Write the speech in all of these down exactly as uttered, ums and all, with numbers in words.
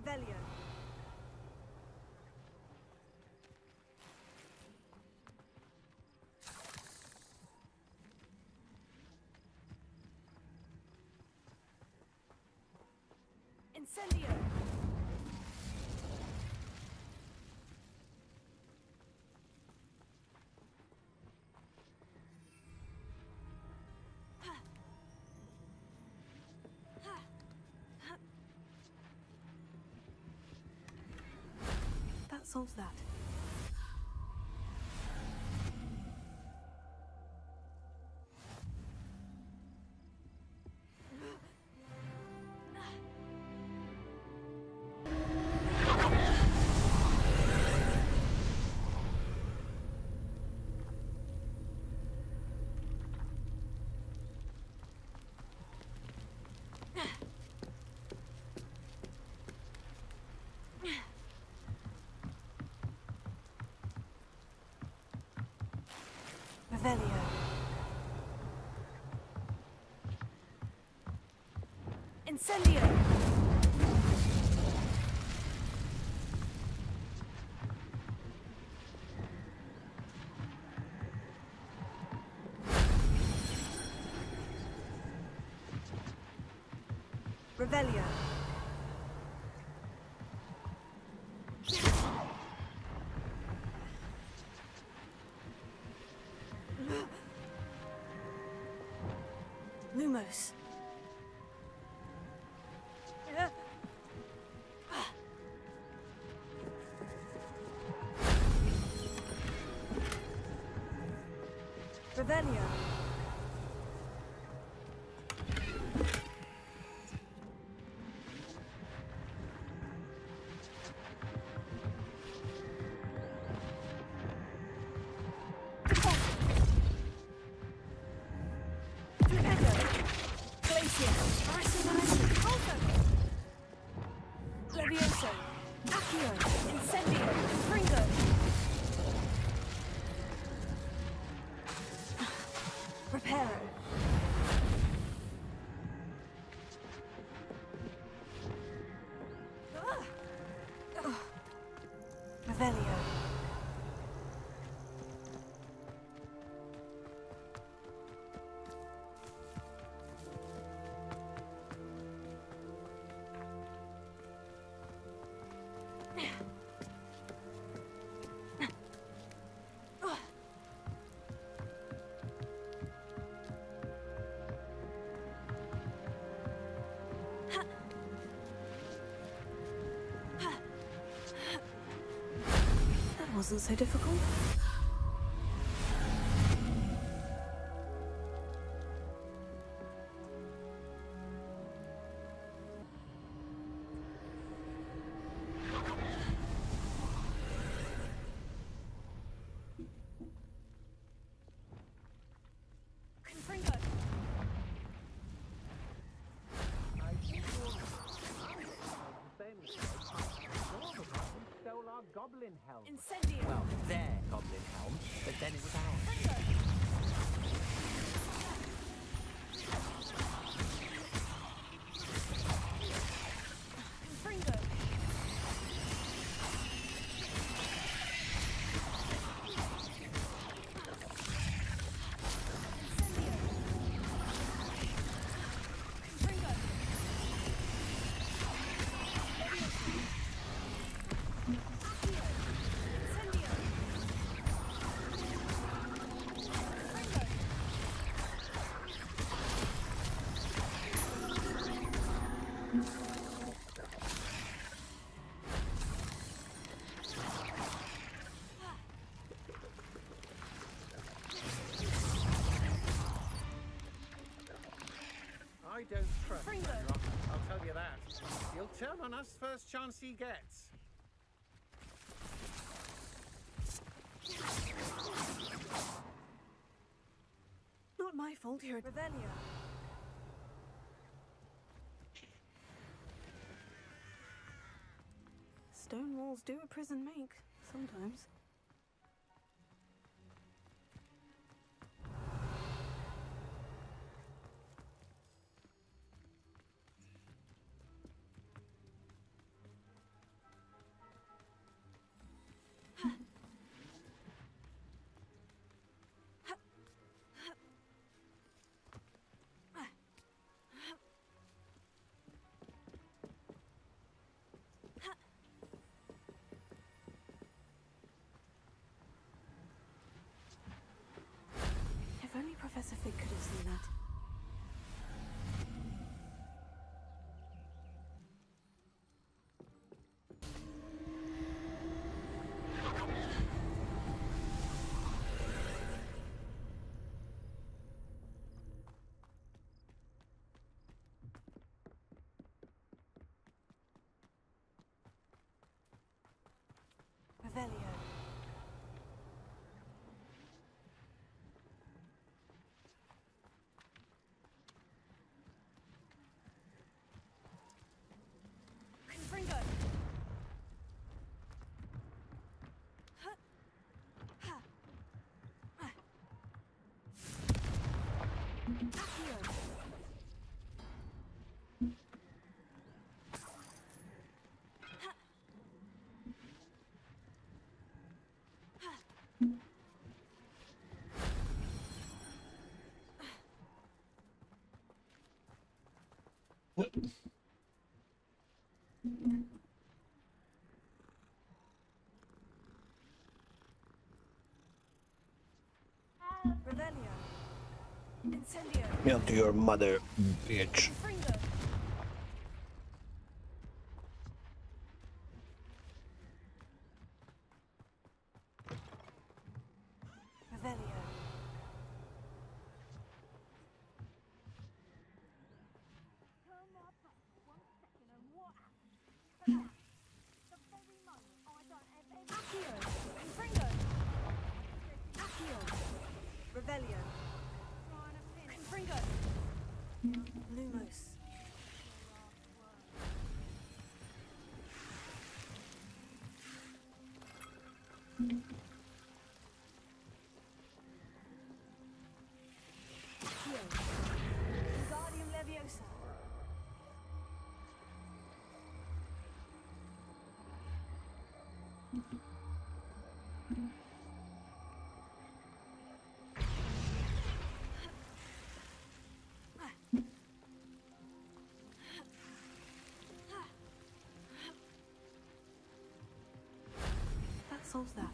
Revelio. Incendio. That solves that. Revelio. Incendio. Revelio. Lumos. Revelio. Levioso, Accio, Incendio, Fringo. Reparo. Revelio. That wasn't so difficult. Confringo. Stole our goblin helm. Incendio. Well, their goblin helm, but then it was ours. Confringo. Incendio. Confringo. I don't trust Fringo. Ranrock, I'll tell you that. He'll turn on us first chance he gets. Not my fault here at Revelio. Stone walls do a prison make, sometimes. Revelio. Confringo. Huh. Ha. Ah. Accio. Revelio. Incendio. Yeah, to your mother, bitch. Confringo. Revelio. Accio. Confringo. Accio. Revelio. Confringo. Lumos. Accio. Wingardium Leviosa. That solves that.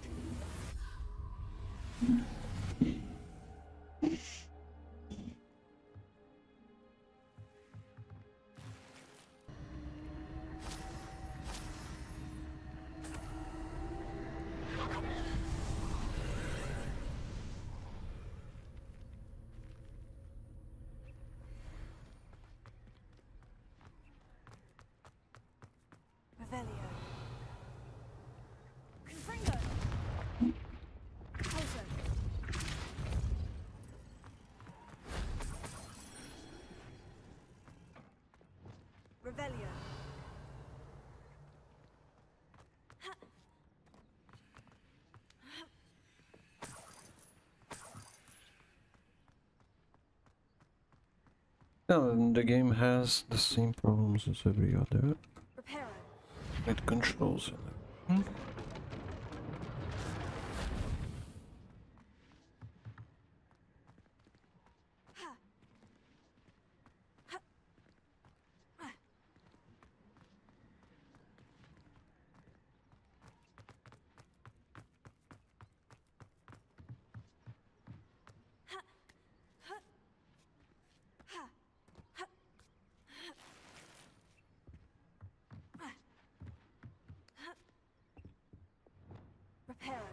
Revelio. Confringo. Poso. Revelio. No, and the game has the same problems as every other. Reparo. It controls it. Hmm? Ha. Ha. Ah. Ha. Ha. Ha. Ha. Ah. Ha. Reparo.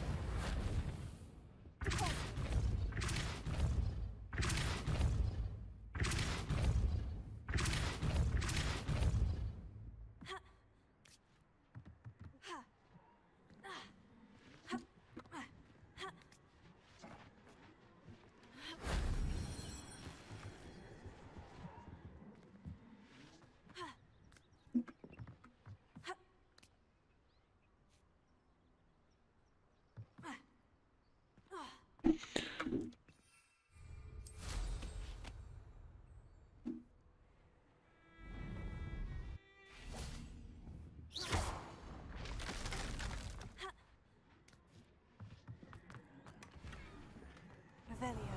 Ha. Ha. Ah. Ha. Ah. Ha. Ha. Ha. Ah. Ah. Revelio.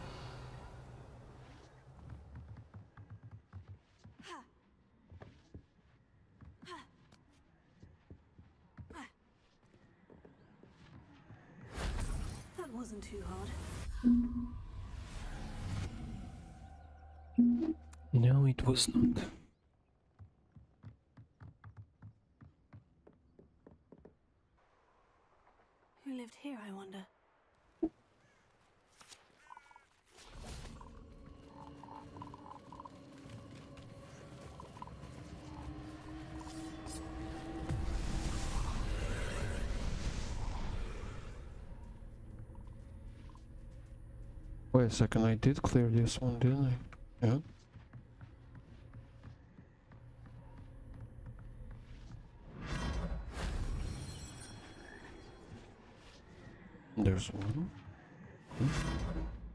Ha. Ha. Ah. That wasn't too hard. No, it was not. Who lived here, I wonder? Wait a second, I did clear this one, didn't I? Yeah. There's one. Hmm.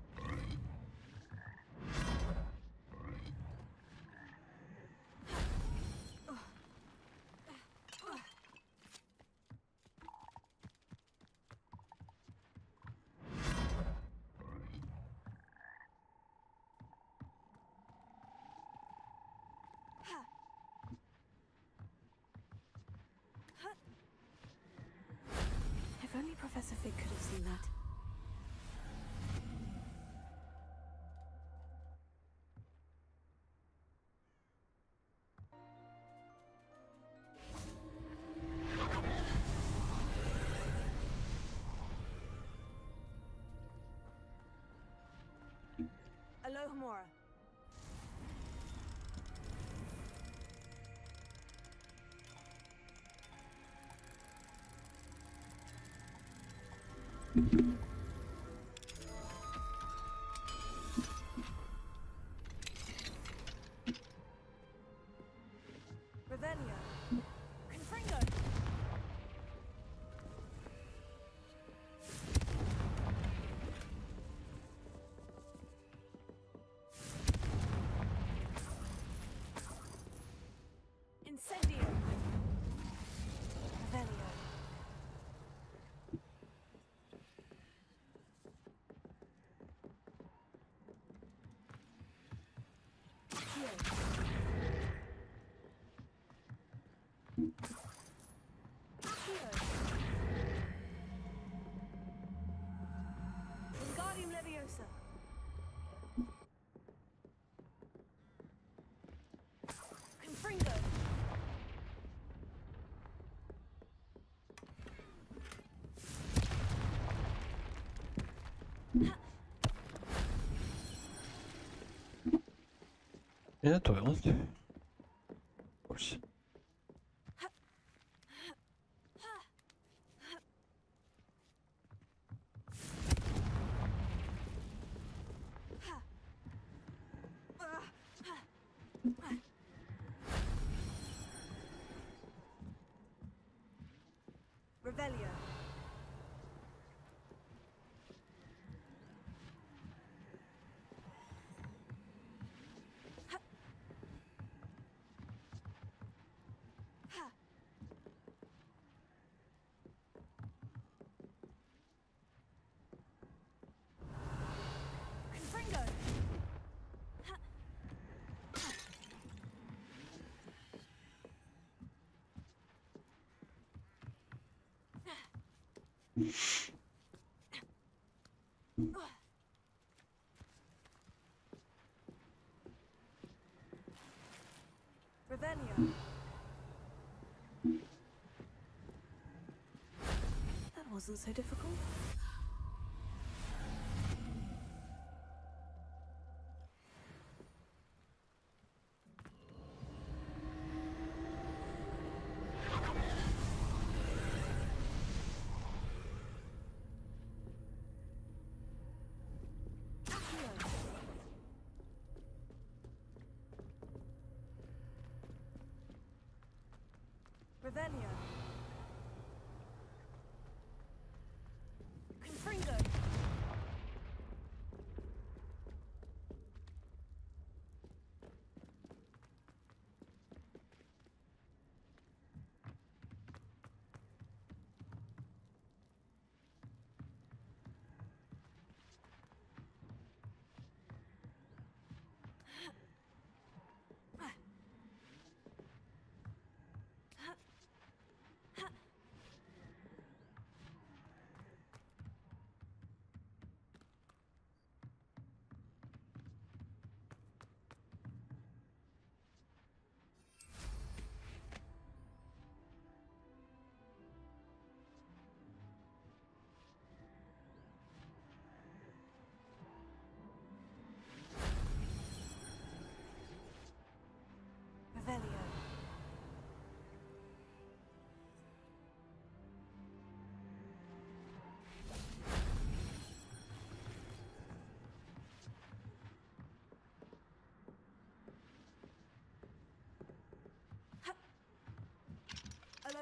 If only Professor Fig could have seen that. Alohomora. Revelio. Confringo. Incendio. Revelio. Wingardium Leviosa. Confringo. In the toilet. Of course. Revelio. Confringo. Revelio. That wasn't so difficult. Revelio. Confringo.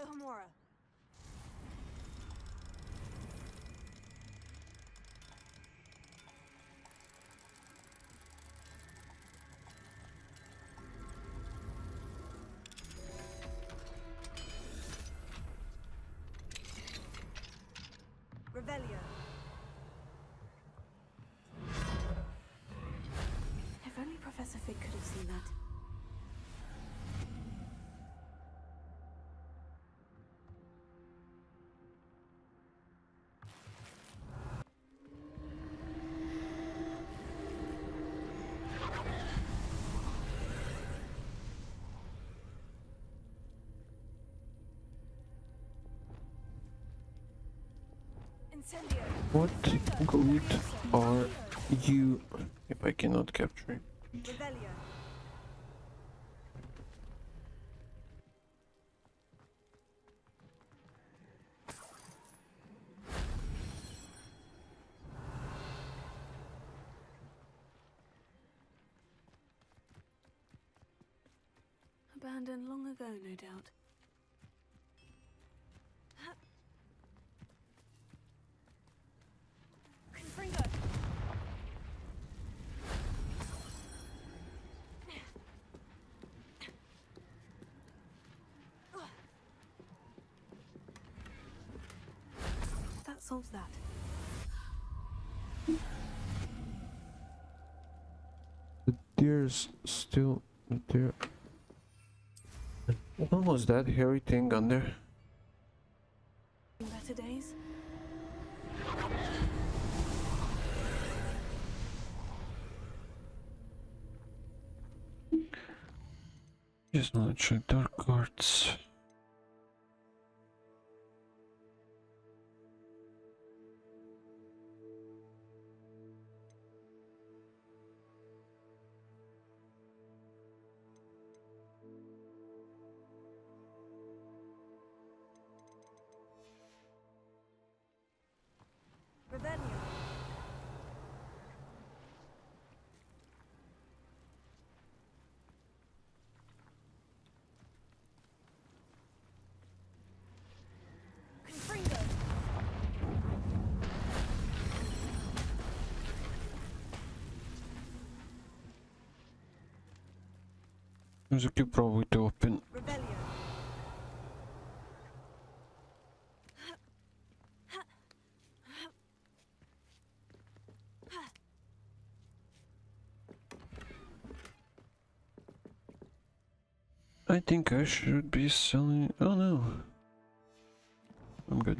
Alohomora. Revelio. If only Professor Fig could have seen that. Incendio. What good are you if I cannot capture it? Revelio. Abandoned long ago, no doubt. Confringo. That solves that. The deer's still there. What was that hairy thing on there? Better days. Just not check dark arts. Revelio. Confringo. Музыки пробуйте open. Revelio. I think I should be selling. Oh no, I'm good.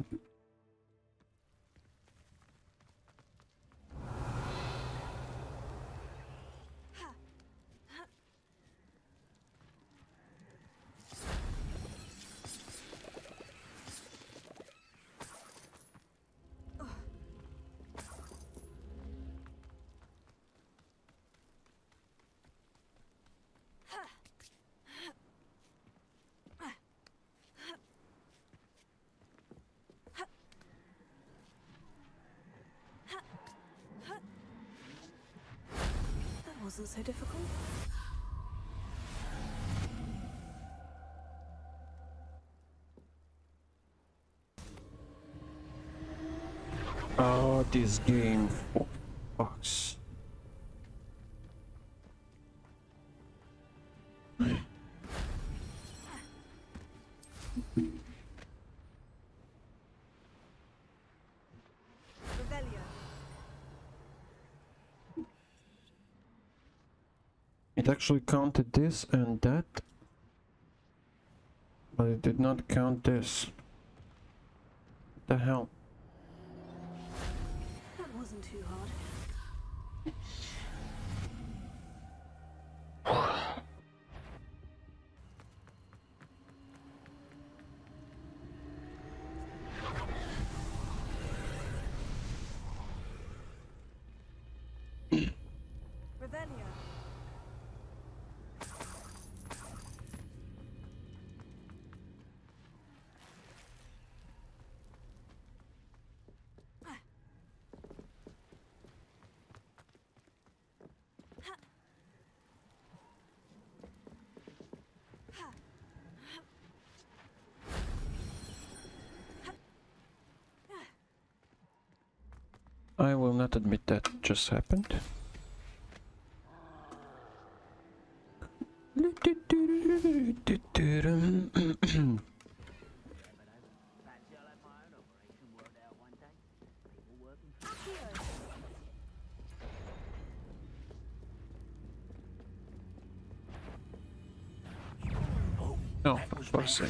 That wasn't so difficult. Oh, this game fucks. Revelio. It actually counted this and that, but it did not count this. What the hell? That wasn't too hard. Revelio. I will not admit that just happened. No, for fuck's sake.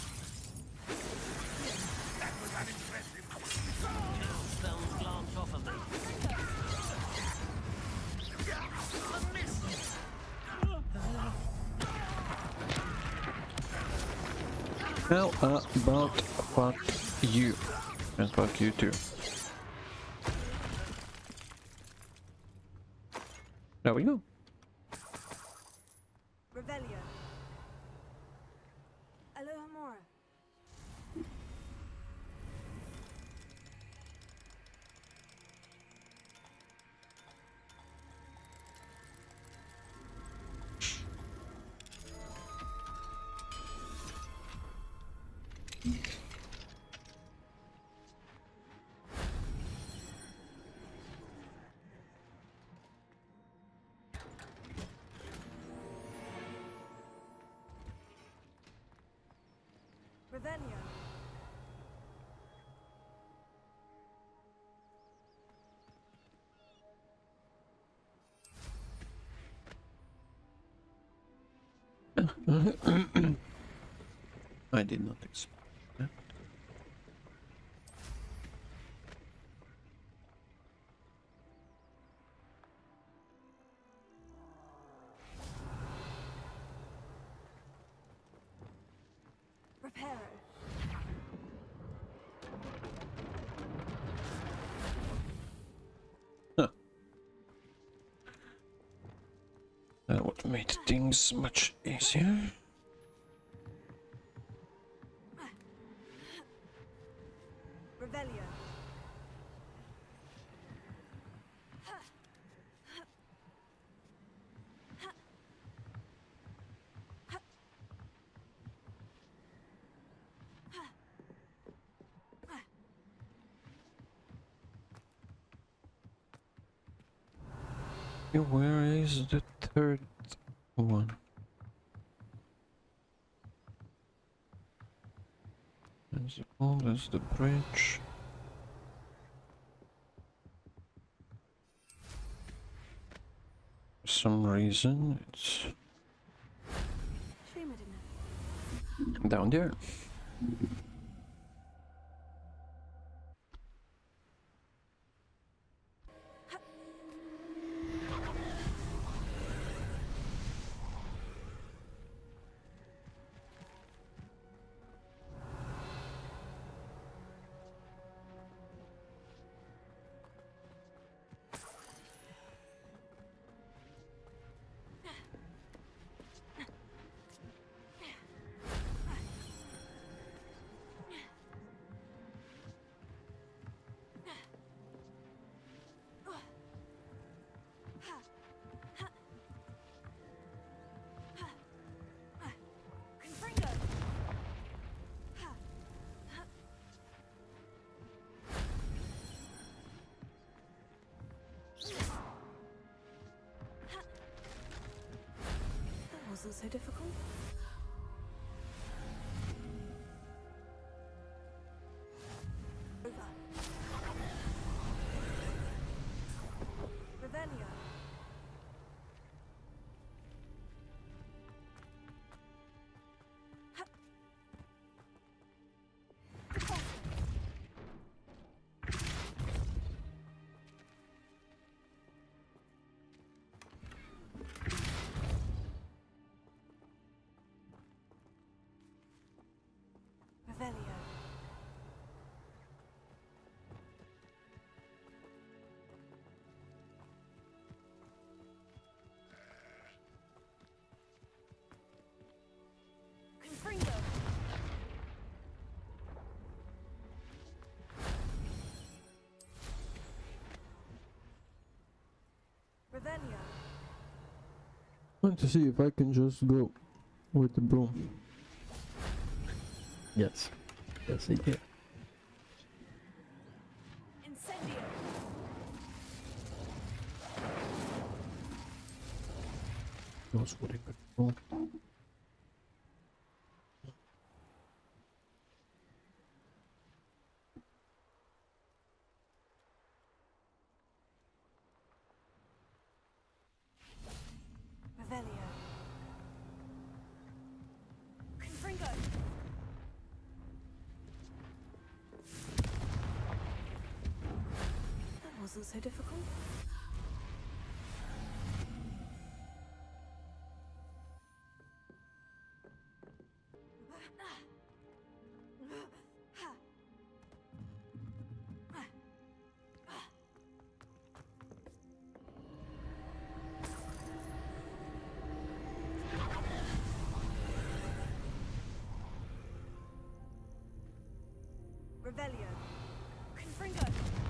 How about fuck you? And fuck you too. There we go. Revelio. Alohomora. Revelio. I did not expect that. Reparo. Huh. That would have made things much easier. Revelio. Where is the third one? There's the pole, there's the bridge. For some reason it's Shame I didn't. down there. Confringo. That wasn't so difficult. Over. Revelio. Revelio. Confringo. Revelio. Want to see if I can just go with the broom. Yes. Yes, I did. Incendio. Knows what it could roll. Revelio. Confringo. That wasn't so difficult. Revelio. Confringo.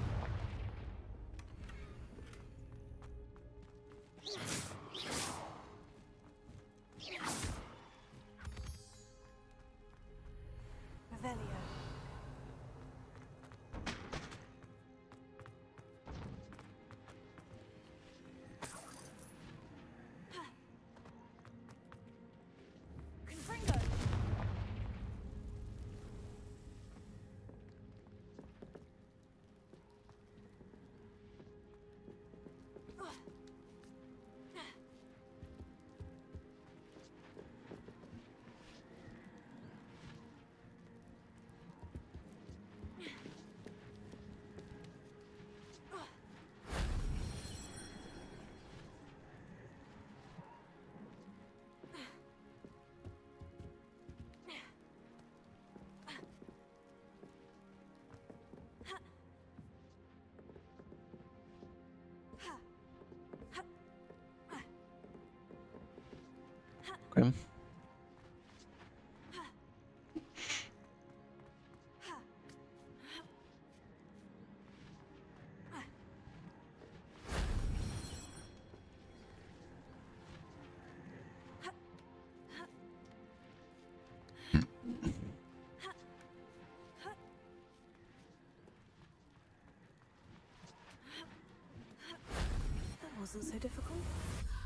Revelio. Confringo. Okay. That wasn't so difficult.